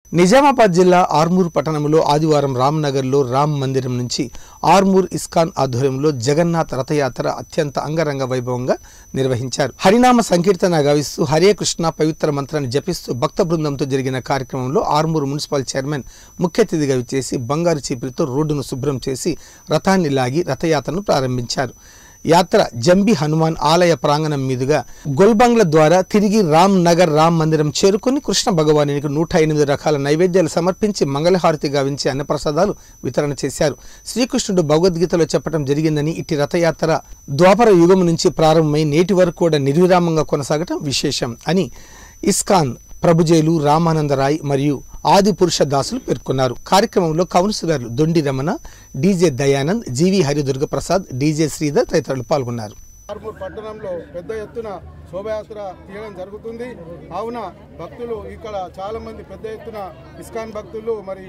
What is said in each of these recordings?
నిజామాబాద్ జిల్లా ఆర్మూర్ పట్టణంలో ఆదివారం రామ్నగర్లో రామ్ మందిరం నుంచి ఆర్మూర్ ఇస్కాన్ ఆధ్వర్యంలో జగన్నాథ రథయాత్ర అత్యంత అంగరంగ వైభవంగా నిర్వహించారు. హరినామ సంకీర్తన గావిస్తూ హరే కృష్ణ పవిత్ర మంత్రాన్ని జపిస్తూ భక్త బృందంతో జరిగిన కార్యక్రమంలో ఆర్మూర్ మున్సిపల్ చైర్మన్ ముఖ్య అతిథిగా విచ్చేసి బంగారు చీపులతో రోడ్డును శుభ్రం చేసి రథాన్ని లాగి రథయాత్రను ప్రారంభించారు. యాత్ర జంబి హనుమాన్ ఆలయ ప్రాంగణం మీదుగా గోల్బంగ్ల ద్వారా తిరిగి రామ్ నగర్ రామ్ మందిరం చేరుకుని కృష్ణ భగవానునికి 108 రకాల నైవేద్యాలు సమర్పించి మంగళహారతి గావించి అన్నప్రసాదాలు వితరణ చేశారు. శ్రీకృష్ణుడు భగవద్గీతలో చెప్పడం జరిగిందని ఇట్టి రథయాత్ర ద్వాపర యుగం నుంచి ప్రారంభమై నేటి వరకు కూడా నిర్విరామంగా కొనసాగటం విశేషం అని ఇస్కాన్ ప్రభుజేలు రామానందరాయ్ మరియు ఆది పురుష దాసులు పేర్కొన్నారు. కార్యక్రమంలో councillors Dondi Ramana, DJ Dayanand, GV Haridurga Prasad, DJ Sridhar తదితరులు పాల్గొన్నారు. ఆర్మూర్ పట్టణంలో పెద్ద ఎత్తున శోభయాత్ర తీయడం జరుగుతుంది. కావున భక్తులు ఇక్కడ చాలా మంది పెద్ద ఎత్తున ఇస్కాన్ భక్తులు మరి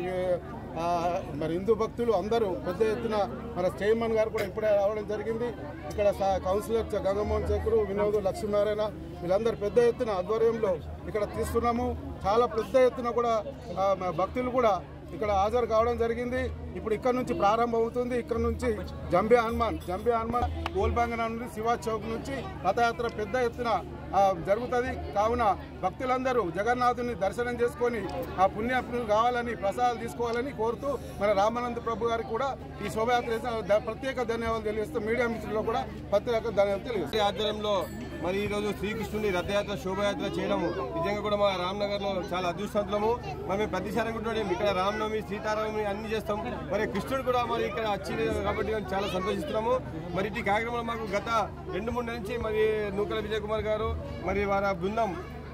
హిందూ భక్తులు అందరూ పెద్ద ఎత్తున మన చైర్మన్ గారు కూడా ఇప్పుడే రావడం జరిగింది. ఇక్కడ కౌన్సిలర్ గంగమోహన్ శేఖరు, వినోద్, లక్ష్మీనారాయణ వీళ్ళందరూ పెద్ద ఎత్తున ఆధ్వర్యంలో ఇక్కడ తీస్తున్నాము. చాలా పెద్ద ఎత్తున కూడా భక్తులు కూడా ఇక్కడ హాజరు కావడం జరిగింది. ఇప్పుడు ఇక్కడ నుంచి ప్రారంభం అవుతుంది. ఇక్కడ నుంచి జంబి హనుమాన్ గోల్బంగన నుండి శివా చౌక్ నుంచి రథయాత్ర పెద్ద ఎత్తున జరుగుతుంది. కావున భక్తులందరూ జగన్నాథుని దర్శనం చేసుకొని ఆ పుణ్యాత్ములు కావాలని ప్రసాదాలు తీసుకోవాలని కోరుతూ మన రామానంద ప్రభు గారికి కూడా ఈ శోభయాత్ర ప్రత్యేక ధన్యవాదాలు తెలియజేస్తూ మీడియా మిత్రుల్లో కూడా ప్రత్యేక ధన్యవాదాలు తెలియజేస్తాం. ఆధ్వర్యంలో మరి ఈరోజు శ్రీకృష్ణుని రథయాత్ర శోభయాత్ర చేయడము నిజంగా కూడా మా రామ్నగర్లో చాలా అదృష్టవంతులము. మరి మేము ప్రతిసారి ఇక్కడ రామనవమి, సీతారామని అన్ని చేస్తాం. మరి కృష్ణుడు కూడా మరి ఇక్కడ వచ్చింది కాబట్టి మేము చాలా సంతోషిస్తున్నాము. మరి ఈ కార్యక్రమంలో మాకు గత 2-3 నెలల నుంచి మరి నూకల విజయ్ కుమార్ గారు మరి వారి బృందం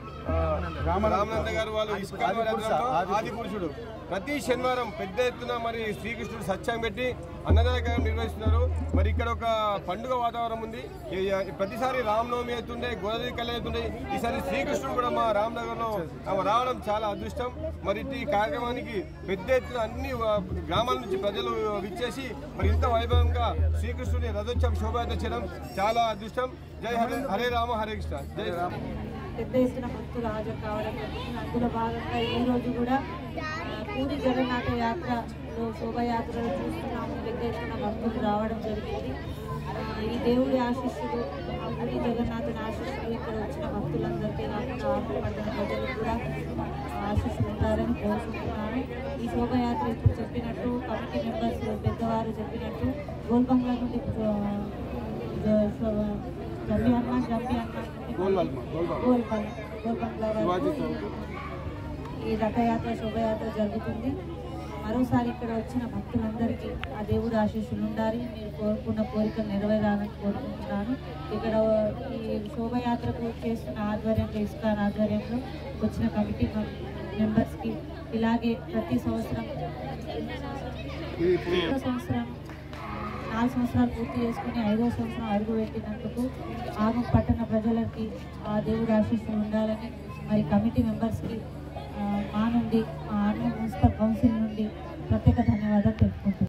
రామానంద గారు వాళ్ళు ఇస్కాన్ ఆది పురుషుడు ప్రతి శనివారం పెద్ద ఎత్తున మరి శ్రీకృష్ణుడు సత్యం పెట్టి అన్నదాన కార్యక్రమం నిర్వహిస్తున్నారు. మరి ఇక్కడ ఒక పండుగ వాతావరణం ఉంది. ప్రతిసారి రామనవమి అవుతుండే, గోదావరి కళ్యాణం అవుతుండే, ఈసారి శ్రీకృష్ణుడు కూడా మా రామ్నగర్లో రావడం చాలా అదృష్టం. మరి ఈ కార్యక్రమానికి పెద్ద ఎత్తున అన్ని గ్రామాల నుంచి ప్రజలు విచ్చేసి మరి ఇంత వైభవంగా శ్రీకృష్ణుడి రథోత్సవం శోభయాత్ర చేయడం చాలా అదృష్టం. జై హరే రామ హరే కృష్ణ. జై రామ. పెద్ద ఎత్తున భక్తులు హాజరు కావడం జరుగుతుంది. అందులో భాగంగా ఈరోజు కూడా పూరి జగన్నాథ యాత్రలో శోభయాత్రలు చూస్తున్నాము. పెద్ద ఎత్తున భక్తులు రావడం జరిగింది. ఈ దేవుడి ఆశీస్సులు, పూరి జగన్నాథుని ఆశీస్సులు ఇక్కడ వచ్చిన భక్తులందరికీ కాకుండా పట్టణ ప్రజలకు కూడా ఆశీస్సులు ఉంటారని కోరుకుంటున్నాను. ఈ శోభయాత్ర ఇప్పుడు చెప్పినట్టు కమిటీ మెంబర్స్ పెద్దవారు చెప్పినట్టు గోల్బంగ్లా నుండి జంబి హనుమాన్ ఈ రథయాత్ర శోభయాత్ర జరుగుతుంది. మరోసారి ఇక్కడ వచ్చిన భక్తులందరికీ ఆ దేవుడు ఆశీస్సులు ఉండాలి. మీరు కోరుకున్న కోరికలు నెరవేరాలని కోరుకుంటున్నాను. ఇక్కడ ఈ శోభయాత్రకు చేస్తున్న ఆధ్వర్యంలో ఇస్కాన్ ఆధ్వర్యంలో వచ్చిన కమిటీ మెంబర్స్కి ఇలాగే ప్రతి సంవత్సరం 4 సంవత్సరాలు పూర్తి చేసుకుని 5వ సంవత్సరం అడుగు పెట్టినందుకు ఆర్మూర్ పట్టణ ప్రజలకి ఆ దేవుడి ఆశీస్సులు ఉండాలని మరి కమిటీ మెంబర్స్కి మా నుండి ఆర్మూర్ మున్సిపల్ కౌన్సిల్ నుండి ప్రత్యేక